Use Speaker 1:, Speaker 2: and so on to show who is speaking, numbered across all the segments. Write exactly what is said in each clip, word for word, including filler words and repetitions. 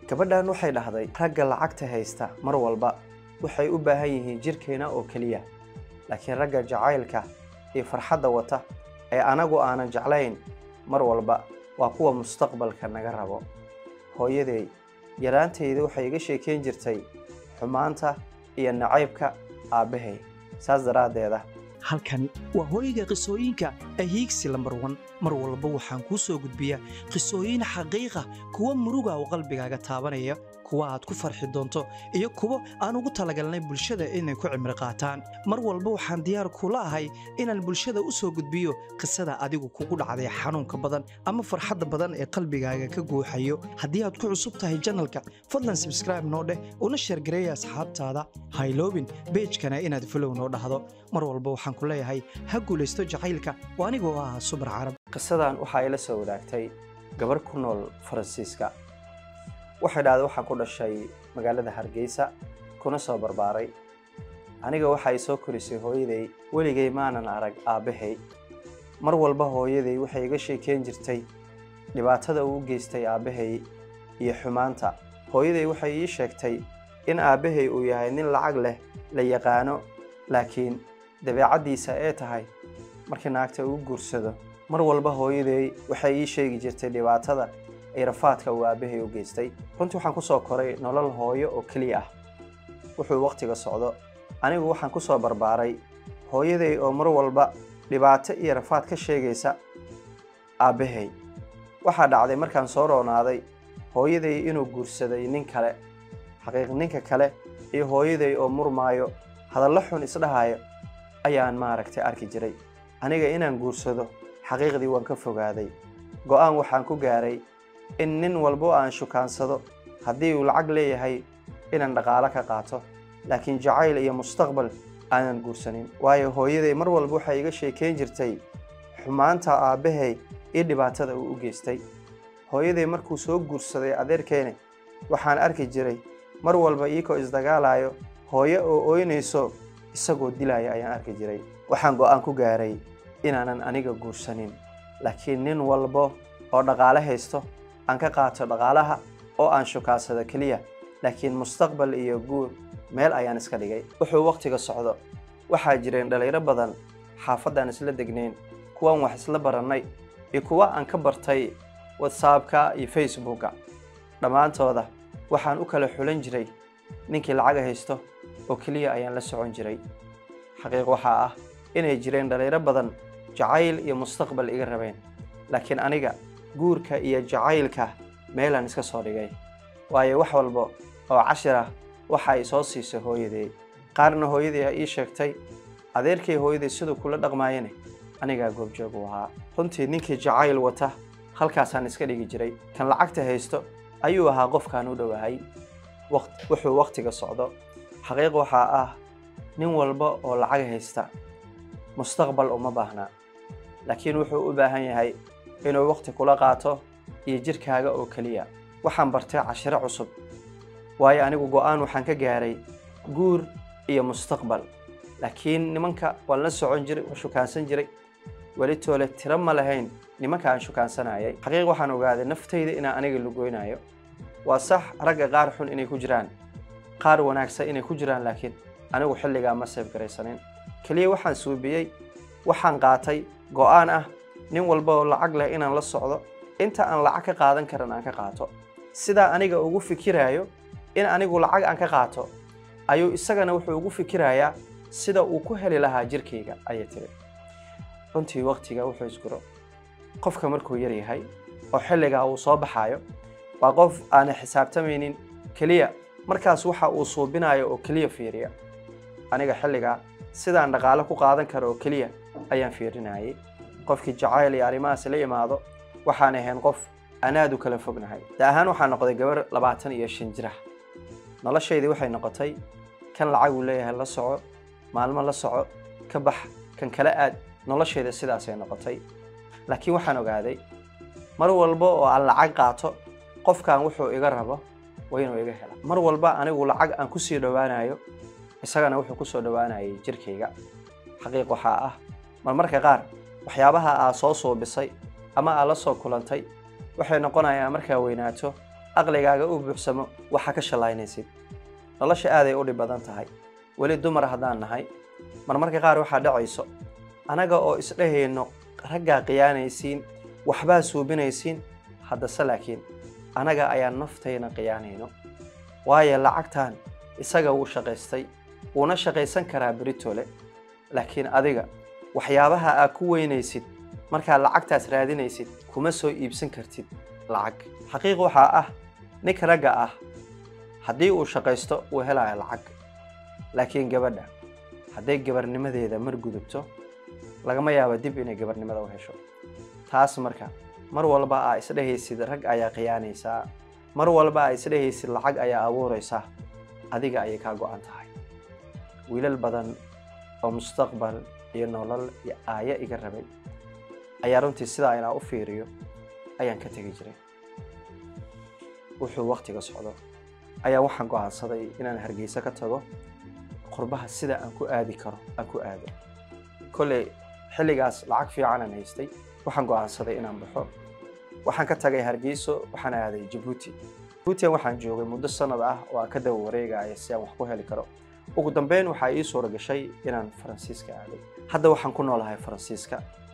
Speaker 1: gabadhan waxay dhahday ragga lacagta haysta mar walba waxay u baahan yihiin jirkeena oo kaliya laakiin ragga jacaylka iyo farxadda wata ee anagu aanan jeclayn mar walba waa kuwa mustaqbalka naga rabo hooyaday yaraanteedu waxay iga sheekeen jirtay xumaanta iyo nacaybka aabahay saas daraadeeda
Speaker 2: halkani waa hooyga qisooyinka ahiigsi lambar one mar walba waxaan ku soo gudbiyaa qisooyin xaqiiqa kuwa muruga oo qalbigaaga taabanaya kuwa aad ku farxi doonto iyo kuwa aan ugu talagalnay bulshada inay ku cimri qaataan mar walba waxaan diyaar kula ahay inaan bulshada u soo gudbiyo qisada adigu kugu dhacday xanuunka badan ama farxadda badan ee qalbigaaga ka guuxayo haddii aad ku cusub tahay channelka fadlan subscribe noo dheh una share gareeya asxaabtaada hayloobin page-kana inaad follow noo dhahdo mar walba waxaan ku leeyahay ha guulaysto jacaylka oo anigoo ah Subar Carab
Speaker 1: qisadan waxa ay la soo wadaagtay gabar ku nool Faransiiska waxay dhahday waxaan ku dhashay magaalada Hargeysa kuna soo barbaaray aniga waxa ay soo korisay hooyaday waligay maanan arag aabahay mar walba hooyaday waxay iga sheekeen jirtay dhibaatada uu geystay aabahay iyo xumaanta hooyaday waxay ii sheegtay in aabahay uu yahay nin lacag leh la yaqaano laakiin dabeecadiisa ay tahay markii naagta uu guursado mar walba hooyaday waxay ii sheegi jirtay dhibaatada ay rafaadka uu aabahay u geystay runtii waxaan ku soo koray nolol hooyo oo kaliya ah wuxuu waqtiga socdo anigu waxaan ku soo barbaaray hooyaday oo mar walba dhibaato iyo rafaad ka sheegaysa aabahay waxa dhacday markaan soo roonaaday hooyaday inuu guursaday nin kale xaqiiq ninka kale iyo hooyaday oo murmaayo hadallo xun isdhahayo ayaan maaragtay arki jiray aniga inaan guursado xaqiiqdii waan ka fogaaday go'aan waxaan ku gaaray in nin walba aan shukaansado haddii uu lacag leeyahay inaan dhaqaale ka qaato laakiin jacayl iyo mustaqbal aanan guursanin waayo hooyaday mar walba waxay iga sheekeen jirtay xumaanta aabahay iyo dhibaatada uu u geystay hooyaday markuu soo guursaday adeerkeena waxaan arki jiray mar walba iikoo isdagaalayo hooyo oo ooynayso isagoo dilaya ayaan arki jiray waxaan go'aan ku gaaray inaanan aniga guursanin laakiin nin walba oo dhaqaale haysto aan ka qaato dhaqaalaha oo aan shukaansado kaliya laakiin mustaqbal iyo guur meel ayaan iska dhigay wuxuu waqtiga socdo waxaa jireen dhalinyaro badan xaafadaan isla degnayn kuwan wax isla barannay iyo kuwa aan ka bartay WhatsApp-ka iyo Facebook-ka dhammaantooda waxaan u kala xulan jiray ninkii lacag haysto oo kaliya ayaan la socon jiray xaqiiq waxa ah inay jireen dhalinyaro badan jacayl iyo mustaqbal iga rabeen laakiin aniga guurka iyo jacaylka meelan iska soo dhigay waayo wax walba oo cashira waxa ay soo siisay hooyaday qaarna hooyaday ii sheegtay adeerkay hooyaday sidoo kula dhaqmaayeen aniga goob joog u ahaa runtii ninkii jacayl wata halkaasaan iska dhigi jiray kan lacagta haysto ayuu ahaa qofkaan u dhawahay waqti wuxuu waqtiga socdo xaqiiq waxa ah nin walba oo lacag haysta mustaqbal uma baahna laakiin wuxuu u baahan yahay inuu waqti kula qaato iyo jirkaaga oo kaliya waxaan bartay cashiro cusub waayo anigu go'aan waxaan ka gaaray guur iyo mustaqbal laakiin nimanka waan la socon jiray oo shukaansan jiray wali toole tira ma lahayn nimanka aan shukaansanayay xaqiiq waxaan ogaaday naftayda inaan aniga lugoynayo waa sax ragga qaar xun inay ku jiraan qaar wanaagsan inay ku jiraan laakiin anigu xilliga ma seef garaysanin kaliya waxaan suubiyay waxaan qaatay go'aan ah nin walba oo lacag leh inaan la socdo inta aan lacag ka qaadan karan aan ka qaato sida aniga ugu fikirayo in anigu lacag aan ka qaato ayuu isagana wuxuu ugu fikirayaa sida uu ku heli lahaa jirkeyga ayay tiri runtii waqtiga wuxuu isguro qofka markuu yar yahay oo xilliga uu soo baxayo waa qof aan xisaabtamaynin kaliya markaas waxa uu suubinayo oo kaliya fiiriya aniga xilliga sidaan dhaqaale ku qaadan karo oo kaliya ayaan fiirinayay qofkii jacayl iyo arrimahaas la yimaado waxaan ahayn qof anaad u kala fognahay daahaan waxaan noqday gabar labaatan iyo shan jir ah noloshaydii waxay noqotay kan lacag uu leeyahay la soco maalmo la soco ka bax kan kala aad noloshayda sidaas ay noqotay laakiin waxaan ogaaday mar walba oo aan lacag qaato qofkan wuxuu iga rabo waa inuu iga helo mar walba anigu lacag aan ku sii dhawaanayo isagana wuxuu ku soo dhawaanayay jirkeyga xaqiiq waxa ah marmarka qaar waxyaabaha aa soo soobisay ama aa la soo kulantay waxay noqonayaan markaa weynaato aqligaaga u buuxsamo waxa ka shalaynaysid nolosha aad ay u dhib badan tahay wali dumar haddaan nahay marmarka qaar waxaa dhacayso anaga oo isdhahayno raggaa qiyaanaysiin waxbaa suubinaysiin haddase laakiin anaga ayaan naftayna qiyaanayno waayo lacagtaan isaga wuu shaqaystay wuuna shaqaysan karaa beritole laakiin adiga waxyaabaha aad ku weynaysid markaa lacagtaas raadinaysid kuma soo iibsan kartid lacag xaqiiq waxaa ah ninka ragga ah haddii uu shaqaysto uu helayo lacag laakiin gabadha hadday gabarnimadeeda mar gudubto lagama yaabo dib inay gabarnimada u hesho taas marka mar walba aa isdhahaysid rag ayaa qiyaanaysaa mar walba aa isdhahaysid lacag ayaa abuuraysaa adiga ayay kaa go'an tahay wiilal badan oo mustaqbal iyo nolol iyo aayo iga rabay ayaa runtii sidaa inaa u fiiriyo ayaan ka tegi jiray wuxuu waqtiga socdo ayaa waxaan go'aansaday inaan Hargeysa ka tago qurbaha sida aan ku aadi karo aan ku aado kolley xilligaas lacag fiican aan haystay waxaan go'aansaday inaan baxo waxaan ka tagay Hargeysa waxaan aaday Djibouti Djibouti waxaan joogay muddo sanad ah oo aan ka dawo wareegaya si aan wax ku heli karo ugu dambeyn waxa ii soo gashay inaan Faransiiska aaday hadda waxaan ku noolahay Faransiiska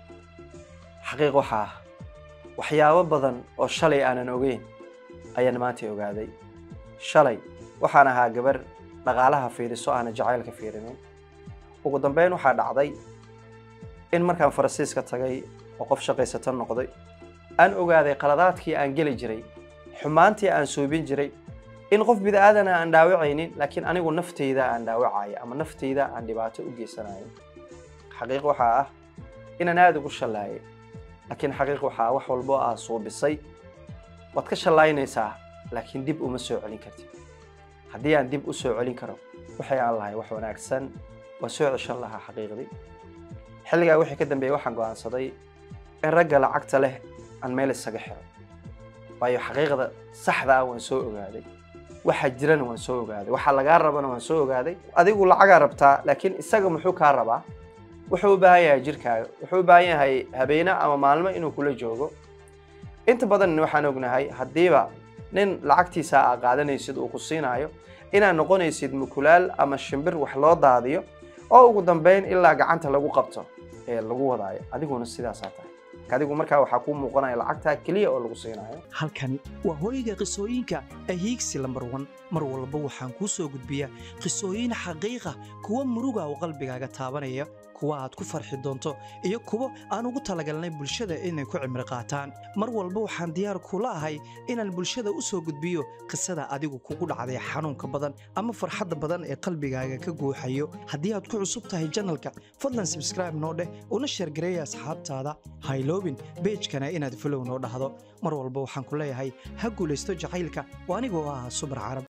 Speaker 1: xaqiiq waxa waxyaabo badan oo shalay aanan ogeyn ayaan maanta ogaaday shalay waxaan ahaa gabar dhaqaalaha fiiriso aan jacaylka fiirinin ugu dambeyn waxa dhacday in markaan Faransiiska tagay oo qof shaqaysato noqday aan ogaaday qaladaadkii aan gali jiray xumaantii aan suubin jiray in qof bid'aadana aan dhaawacaynin laakiin anigu naftayda aan dhaawacay ama naftayda aan dhibaato u geysanayo xaqiiq waxa ah inaan aad ugu shalaayay laakiin xaqiiq waxa wax walba ah suubisay wad ka shalaynaysaa laakiin dib uma soo celin kartid haddii aan dib u soo celin karo waxay aan lahay wax wanaagsan waa soo ceshan lahaa xaqiiqdii xilligaa wixii ka dambeeyay waxaan go'aansaday in ragga lacagta leh aan meel isaga xiro waayo xaqiiqda saxda ah waan soo ogaaday waxa jirana waan soo ogaaday waxa laga rabana waan soo ogaaday adigu lacaga rabtaa laakiin isaga muxuu ka rabaa wuxuu u baahan yahay jirkaaga wuxuu u baahan yahay habeena ama maalmo inuu kula joogo inta badan waxaan ognahay hadiiba nin lacagtiisa aa qaadanaysid uu ku siinayo inaan noqonaysid mukulaal ama shimbir wax loo daadiyo oo ugu dambeyn ilaa gacanta lagu qabto ee lagu wadaayo adiguna sidaas ah tahay adigu markaa waxa ku muuqanaya lacagta kaliya oo lagu siinayo
Speaker 2: halkan waa hooyga qisooyinka ahiigsi lambar one mar walba waxaan kuu soo gudbiyaa qisooyin xaqiiqa kuwa muruga oo qalbigaaga taabanaya kuwa aad ku farxi doonto iyo kuwa aan ugu talagalnay bulshada inay ku cimri qaataan mar walba waxaan diyaar kula ahay inaan bulshada u soo gudbiyo qisada adigu kugu dhacday xanuunka badan ama farxadda badan ee qalbigaaga ka guuxayo haddii aad ku cusub tahay channelka fadlan subscribe noo dheh una share gareeya asxaabtaada hayloobin page-kana inaad follow noo dhahdo mar walba waxaan ku leeyahay ha guulaysto jacaylka waa anigoo ah Subar Carab